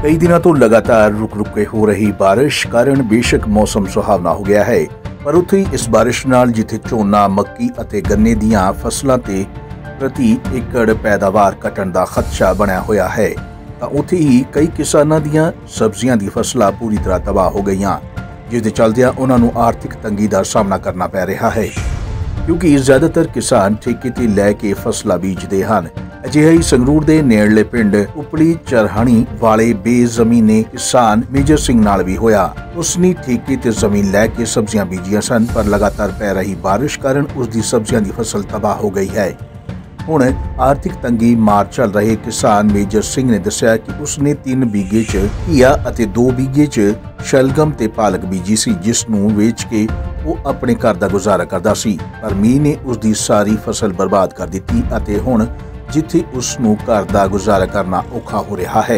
कई दिनों तो लगातार रुक रुक के हो रही बारिश कारण बेशक मौसम सुहावना हो गया है, पर उत्थे इस बारिश नाल जिथे झोना, मक्की ਅਤੇ गन्ने ਦੀਆਂ ਫਸਲਾਂ ਤੇ प्रति एकड़ पैदावार घटण ਦਾ खदशा ਬਣਿਆ ਹੋਇਆ है, ਤਾਂ ਉੱਥੇ ਹੀ ਕਈ ਕਿਸਾਨਾਂ ਦੀਆਂ ਸਬਜ਼ੀਆਂ ਦੀ ਫਸਲਾਂ ਪੂਰੀ ਤਰ੍ਹਾਂ ਤਬਾਹ ਹੋ ਗਈਆਂ, ਜਿਸ ਦੇ ਚਲਦਿਆਂ ਉਹਨਾਂ ਨੂੰ ਆਰਥਿਕ ਤੰਗੀ ਦਾ ਸਾਹਮਣਾ ਕਰਨਾ ਪੈ ਰਿਹਾ ਹੈ, ਕਿਉਂਕਿ ਜ਼ਿਆਦਾਤਰ ਕਿਸਾਨ ਠੇਕੇ ਤੇ ਲੈ ਕੇ ਫਸਲਾਂ ਬੀਜਦੇ ਹਨ। ਅਜਿਹਾ ਹੀ ਸੰਗਰੂਰ ਦੇ ਨੇੜਲੇ ਪਿੰਡ ਉਪਲੀ ਚਰਹਾਣੀ ਵਾਲੇ ਬੇਜ਼ਮੀਨੇ ਕਿਸਾਨ ਮੇਜਰ ਸਿੰਘ ਨਾਲ ਵੀ ਹੋਇਆ। ਉਸਨੇ ਠੇਕੇ ਤੇ ਜ਼ਮੀਨ ਲੈ ਕੇ ਸਬਜ਼ੀਆਂ ਬੀਜੀਆਂ ਸਨ, ਪਰ ਲਗਾਤਾਰ ਪੈ ਰਹੀ ਬਾਰਿਸ਼ ਕਾਰਨ ਉਸ ਦੀ ਸਬਜ਼ੀਆਂ ਦੀ ਫਸਲ ਤਬਾਹ ਹੋ ਗਈ ਹੈ। ਹੁਣ ਆਰਥਿਕ ਤੰਗੀ ਮਾਰ ਚੱਲ ਰਹੇ ਕਿਸਾਨ ਮੇਜਰ ਸਿੰਘ ਨੇ ਦੱਸਿਆ ਕਿ ਉਸਨੇ 3 ਬੀਘੇ 'ਚ ਘੀਆ ਅਤੇ 2 ਬੀਘੇ 'ਚ ਸ਼ਲਗਮ ਤੇ ਪਾਲਕ ਬੀਜੀ ਸੀ, ਜਿਸ ਨੂੰ ਵੇਚ ਕੇ ਉਹ ਆਪਣੇ ਘਰ ਦਾ ਗੁਜ਼ਾਰਾ ਕਰਦਾ ਸੀ, ਪਰ ਮੀਂਹ ਨੇ ਉਸ ਦੀ ਸਾਰੀ ਫਸਲ ਬਰਬਾਦ ਕਰ ਦਿੱਤੀ ਅਤੇ ਹੁਣ ਜਿੱਥੇ ਉਸ ਨੂੰ ਘਰ ਦਾ ਗੁਜ਼ਾਰਾ ਕਰਨਾ ਔਖਾ ਹੋ ਰਿਹਾ ਹੈ।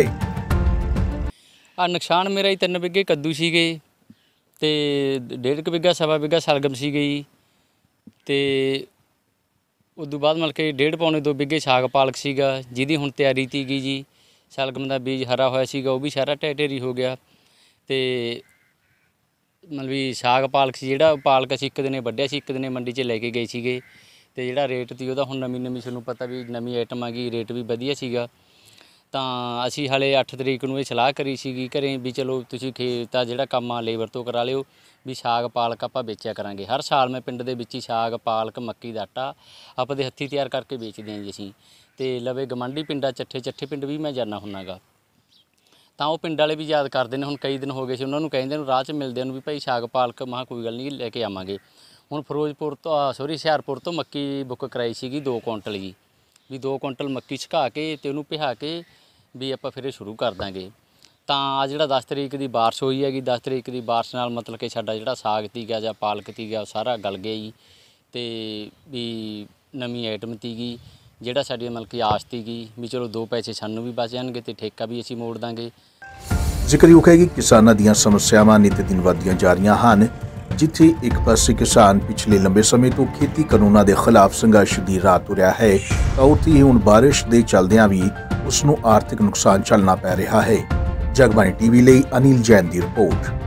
ਨੁਕਸਾਨ ਮੇਰਾ ਹੀ 3 ਬਿੱਗੇ ਕੱਦੂ ਸੀਗੇ ਤੇ 1.5 ਬਿੱਗਾ ਸਵਾ ਬਿੱਗਾ ਸ਼ਲਗਮ ਸੀਗੇ ਜੀ, ਤੇ ਉਦੋਂ ਬਾਅਦ ਮਤਲਬ ਕਿ 1.5 ਪੌਣੇ 2 ਬਿੱਗੇ ਸਾਗ ਪਾਲਕ ਸੀਗਾ, ਜਿਹਦੀ ਹੁਣ ਤਿਆਰੀ ਤੀਗੀ ਜੀ। ਸ਼ਲਗਮ ਦਾ ਬੀਜ ਹਰਾ ਹੋਇਆ ਸੀਗਾ, ਉਹ ਵੀ ਸਾਰਾ ਢਹਿ ਹੋ ਗਿਆ। ਤੇ ਮਤਲਬ ਵੀ ਸਾਗ ਪਾਲਕ ਸੀ, ਜਿਹੜਾ ਪਾਲਕ ਅਸੀਂ ਇੱਕ ਦਿਨੇ ਵੱਢਿਆ ਸੀ, ਇੱਕ ਦਿਨੇ ਮੰਡੀ 'ਚ ਲੈ ਕੇ ਗਏ ਸੀਗੇ। ਤੇ ਜਿਹੜਾ ਰੇਟ ਸੀ ਉਹਦਾ ਹੁਣ ਨਵੀਂ ਤੁਹਾਨੂੰ ਪਤਾ ਵੀ ਨਵੀਂ ਆਈਟਮ ਆ ਗਈ, ਰੇਟ ਵੀ ਵਧੀਆ ਸੀਗਾ। ਤਾਂ ਅਸੀਂ ਹਾਲੇ 8 ਤਰੀਕ ਨੂੰ ਇਹ ਸਲਾਹ ਕਰੀ ਸੀਗੀ ਘਰੇ ਵੀ ਚਲੋ ਤੁਸੀਂ ਖੇਤ ਆ ਜਿਹੜਾ ਕੰਮ ਆ ਲੇਬਰ ਤੋਂ ਕਰਾ ਲਿਓ, ਵੀ ਸਾਗ ਪਾਲਕ ਆਪਾਂ ਵੇਚਿਆ ਕਰਾਂਗੇ। ਹਰ ਸਾਲ ਮੈਂ ਪਿੰਡ ਦੇ ਵਿੱਚ ਹੀ ਸਾਗ ਪਾਲਕ ਮੱਕੀ ਦਾ ਆਟਾ ਆਪਾਂ ਦੇ ਹੱਥੀਂ ਤਿਆਰ ਕਰਕੇ ਵੇਚਦੇ ਹਾਂ ਜੀ ਅਸੀਂ। ਤੇ ਲਵੇ ਗਵਾਂਢੀ ਪਿੰਡਾਂ ਚੱਠੇ ਪਿੰਡ ਵੀ ਮੈਂ ਜਾਂਦਾ ਹੁੰਦਾ ਗਾ, ਤਾਂ ਉਹ ਪਿੰਡ ਵਾਲੇ ਵੀ ਯਾਦ ਕਰਦੇ ਨੇ। ਹੁਣ ਕਈ ਦਿਨ ਹੋ ਗਏ ਸੀ ਉਹਨਾਂ ਨੂੰ ਕਹਿੰਦੇ ਨੂੰ, ਰਾਹ 'ਚ ਮਿਲਦੇ ਨੂੰ ਵੀ ਭਾਈ ਸਾਗ ਪਾਲਕ। ਮੈਂ ਕਿਹਾ ਕੋਈ ਗੱਲ ਨਹੀਂ ਲੈ ਕੇ ਆਵਾਂਗੇ। ਹੁਣ ਫਿਰੋਜ਼ਪੁਰ ਤੋਂ ਹੁਸ਼ਿਆਰਪੁਰ ਤੋਂ ਮੱਕੀ ਬੁੱਕ ਕਰਾਈ ਸੀਗੀ 2 ਕੁਇੰਟਲ ਜੀ, ਵੀ 2 ਕੁਇੰਟਲ ਮੱਕੀ ਸੁਕਾ ਕੇ ਅਤੇ ਉਹਨੂੰ ਪਿਹਾ ਕੇ ਵੀ ਆਪਾਂ ਫਿਰ ਇਹ ਸ਼ੁਰੂ ਕਰ ਦਾਂਗੇ। ਤਾਂ ਆ ਜਿਹੜਾ 10 ਤਰੀਕ ਦੀ ਬਾਰਿਸ਼ ਹੋਈ ਹੈਗੀ, 10 ਤਰੀਕ ਦੀ ਬਾਰਿਸ਼ ਨਾਲ ਮਤਲਬ ਕਿ ਸਾਡਾ ਜਿਹੜਾ ਸਾਗ ਤੀਗਾ ਜਾਂ ਪਾਲਕ ਤੀਗਾ ਉਹ ਸਾਰਾ ਗਲ ਗਿਆ ਜੀ। ਅਤੇ ਵੀ ਨਵੀਂ ਆਈਟਮ ਤੀਗੀ ਜਿਹੜਾ ਸਾਡੀ ਮਤਲਬ ਕਿ ਆਸ ਤੀਗੀ ਵੀ ਚਲੋ 2 ਪੈਸੇ ਸਾਨੂੰ ਵੀ ਬਚ ਜਾਣਗੇ ਅਤੇ ਠੇਕਾ ਵੀ ਅਸੀਂ ਮੋੜ ਦਾਂਗੇ। ਜ਼ਿਕਰਯੋਗ ਹੈ ਕਿ ਕਿਸਾਨਾਂ ਦੀਆਂ ਸਮੱਸਿਆਵਾਂ ਨਿਤ ਦਿਨ ਵੱਧਦੀਆਂ ਜਾ ਰਹੀਆਂ ਹਨ, ਜਿੱਥੇ ਇੱਕ ਪਾਸੇ ਕਿਸਾਨ ਪਿਛਲੇ ਲੰਬੇ ਸਮੇਂ ਤੋਂ ਖੇਤੀ ਕਾਨੂੰਨਾਂ ਦੇ ਖਿਲਾਫ ਸੰਘਰਸ਼ ਦੀ ਰਾਹ ਤੁਰਿਆ ਹੈ, ਤਾਂ ਉੱਥੇ ਹੀ ਹੁਣ ਬਾਰਿਸ਼ ਦੇ ਚੱਲਦਿਆਂ ਵੀ ਉਸ ਨੂੰ ਆਰਥਿਕ ਨੁਕਸਾਨ ਝੱਲਣਾ ਪੈ ਰਿਹਾ ਹੈ। ਜਗਬਾਣੀ ਟੀਵੀ ਲਈ ਅਨਿਲ ਜੈਨ ਦੀ ਰਿਪੋਰਟ।